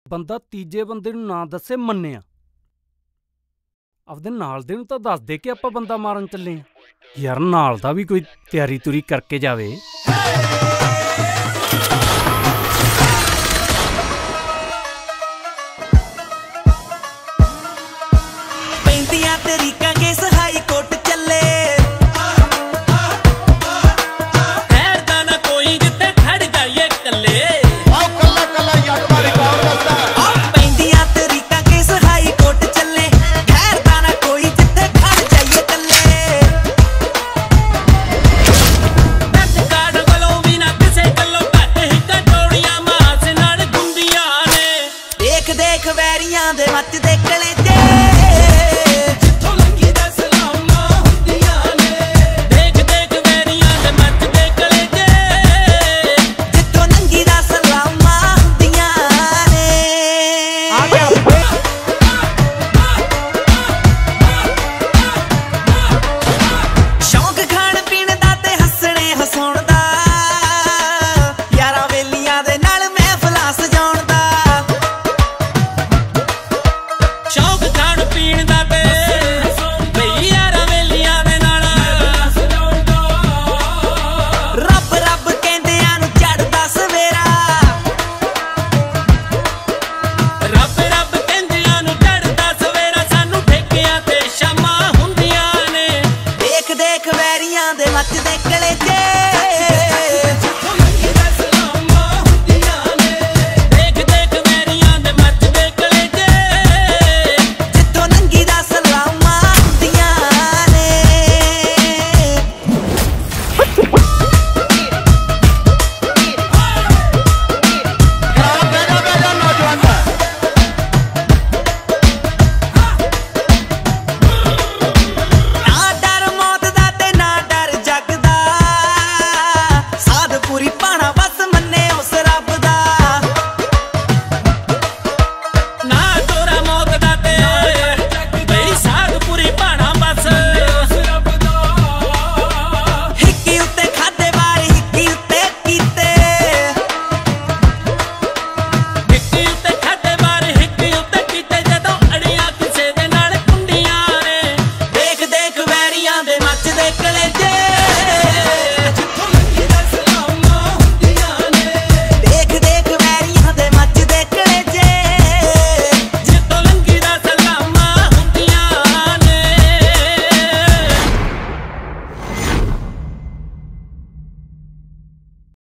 ਬੰਦਾ ਤੀਜੇ ਬੰਦੇ ਨੂੰ ਨਾ ਦੱਸੇ ਮੰਨਿਆ, ਆਪਦੇ ਨਾਲ ਦੇ ਨੂੰ ਤਾਂ ਦੱਸ ਦੇ ਕਿ ਆਪਾਂ ਬੰਦਾ ਮਾਰਨ ਚੱਲੇ ਆ। ਯਾਰ ਨਾਲ ਦਾ ਵੀ ਕੋਈ ਤਿਆਰੀ ਤੁਰੀ ਕਰਕੇ ਜਾਵੇ। ਪੈਂਦੀਆਂ ਤਰੀਕਾਂ ਕੇਸ ਹਾਈ ਕੋਰਟ ਚੱਲੇ, ਠਹਿਰਦਾ ਨਾ ਕੋਈ ਜਿੱਥੇ ਖੜ ਜਾਈਏ ਕੱਲੇ। ਪੈਂਦੀਆਂ ਤਰੀਕਾਂ ਕੇਸ ਹਾਈ ਕੋਰਟ ਚੱਲੇ, ਠਹਿਰਦਾ ਨਾ ਕੋਈ ਜਿੱਥੇ ਖੜ ਜਾਈਏ ਕੱਲੇ। ਦਰਦ ਕਾਢ ਵੱਲੋਂ ਵੀ ਨਾ ਕਿਸੇ ਗੱਲੋਂ ਘੱਟ ਹੀ ਕਟੋੜੀਆਂ ਮਾਸ ਨਾਲ ਗੁੰਦੀਆਂ ਨੇ। ਦੇਖ ਦੇਖ ਵੈਰੀਆਂ ਦੇ ਮੱਚਦੇ ਕਲੇਜੇ।